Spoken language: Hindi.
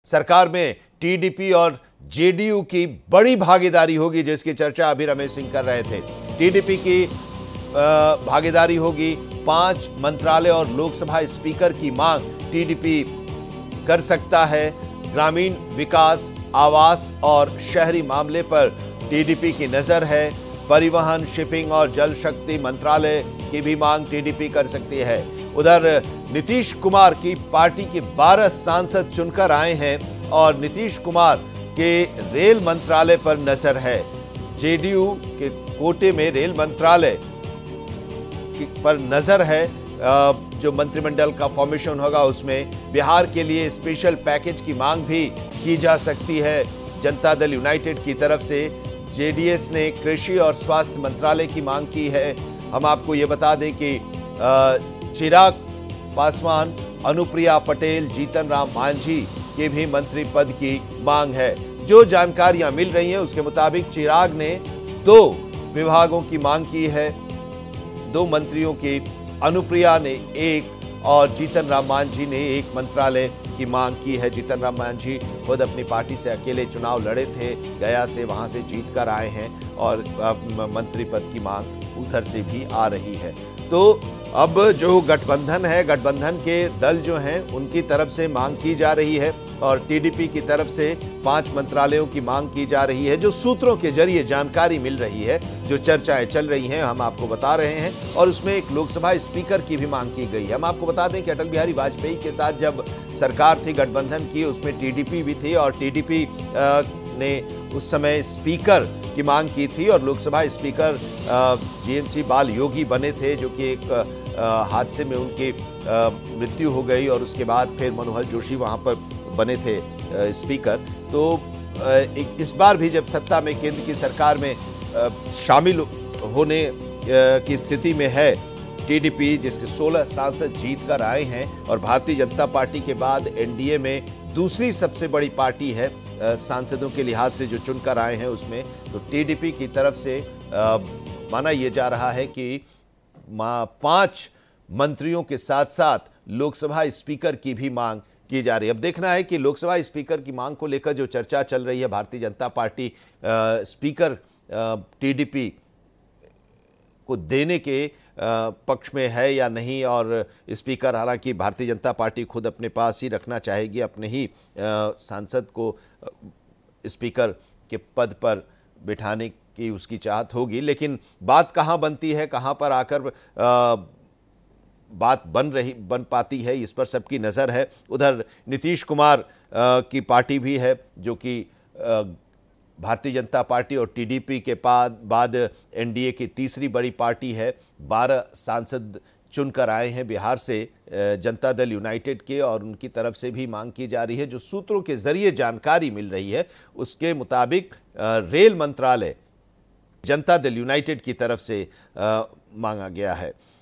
सरकार में टीडीपी और जेडीयू की बड़ी भागीदारी होगी, जिसकी चर्चा अभी रमेश सिंह कर रहे थे। टीडीपी की भागीदारी होगी, 5 मंत्रालय और लोकसभा स्पीकर की मांग टीडीपी कर सकता है। ग्रामीण विकास, आवास और शहरी मामले पर टीडीपी की नजर है। परिवहन, शिपिंग और जल शक्ति मंत्रालय की भी मांग टीडीपी कर सकती है। उधर नीतीश कुमार की पार्टी के 12 सांसद चुनकर आए हैं और नीतीश कुमार के रेल मंत्रालय पर नजर है। जेडीयू के कोटे में रेल मंत्रालय पर नजर है। जो मंत्रिमंडल का फॉर्मेशन होगा उसमें बिहार के लिए स्पेशल पैकेज की मांग भी की जा सकती है जनता दल यूनाइटेड की तरफ से। जेडीएस ने कृषि और स्वास्थ्य मंत्रालय की मांग की है। हम आपको ये बता दें कि चिराग पासवान, अनुप्रिया पटेल, जीतन राम मांझी के भी मंत्री पद की मांग है। जो जानकारियां मिल रही हैं उसके मुताबिक चिराग ने 2 विभागों की मांग की है, 2 मंत्रियों की। अनुप्रिया ने 1 और जीतन राम मांझी ने 1 मंत्रालय की मांग की है। जीतन राम मांझी खुद अपनी पार्टी से अकेले चुनाव लड़े थे, गया से, वहां से जीत कर आए हैं और मंत्री पद की मांग उधर से भी आ रही है। तो अब जो गठबंधन है, गठबंधन के दल जो हैं उनकी तरफ से मांग की जा रही है और टीडीपी की तरफ से 5 मंत्रालयों की मांग की जा रही है। जो सूत्रों के जरिए जानकारी मिल रही है, जो चर्चाएं चल रही हैं, हम आपको बता रहे हैं। और उसमें एक लोकसभा स्पीकर की भी मांग की गई है। हम आपको बता दें कि अटल बिहारी वाजपेयी के साथ जब सरकार थी गठबंधन की, उसमें टीडीपी भी थी और टीडीपी ने उस समय स्पीकर की मांग की थी और लोकसभा स्पीकर जीएमसी बाल योगी बने थे, जो कि एक हादसे में उनकी मृत्यु हो गई और उसके बाद फिर मनोहर जोशी वहां पर बने थे स्पीकर। तो इस बार भी जब सत्ता में केंद्र की सरकार में शामिल होने की स्थिति में है टीडीपी, जिसके 16 सांसद जीत कर आए हैं और भारतीय जनता पार्टी के बाद एनडीए में दूसरी सबसे बड़ी पार्टी है सांसदों के लिहाज से जो चुनकर आए हैं उसमें। तो टीडीपी की तरफ से माना यह जा रहा है कि 5 मंत्रियों के साथ साथ लोकसभा स्पीकर की भी मांग की जा रही है। अब देखना है कि लोकसभा स्पीकर की मांग को लेकर जो चर्चा चल रही है, Bharatiya Janata party speaker TDP को देने के पक्ष में है या नहीं। और स्पीकर, हालांकि भारतीय जनता पार्टी खुद अपने पास ही रखना चाहेगी, अपने ही सांसद को स्पीकर के पद पर बिठाने की उसकी चाहत होगी। लेकिन बात कहाँ बनती है, कहाँ पर आकर बात बन पाती है, इस पर सबकी नज़र है। उधर नीतीश कुमार की पार्टी भी है, जो कि भारतीय जनता पार्टी और टीडीपी के बाद एनडीए की तीसरी बड़ी पार्टी है। 12 सांसद चुनकर आए हैं बिहार से जनता दल यूनाइटेड के और उनकी तरफ से भी मांग की जा रही है। जो सूत्रों के जरिए जानकारी मिल रही है उसके मुताबिक रेल मंत्रालय जनता दल यूनाइटेड की तरफ से मांगा गया है।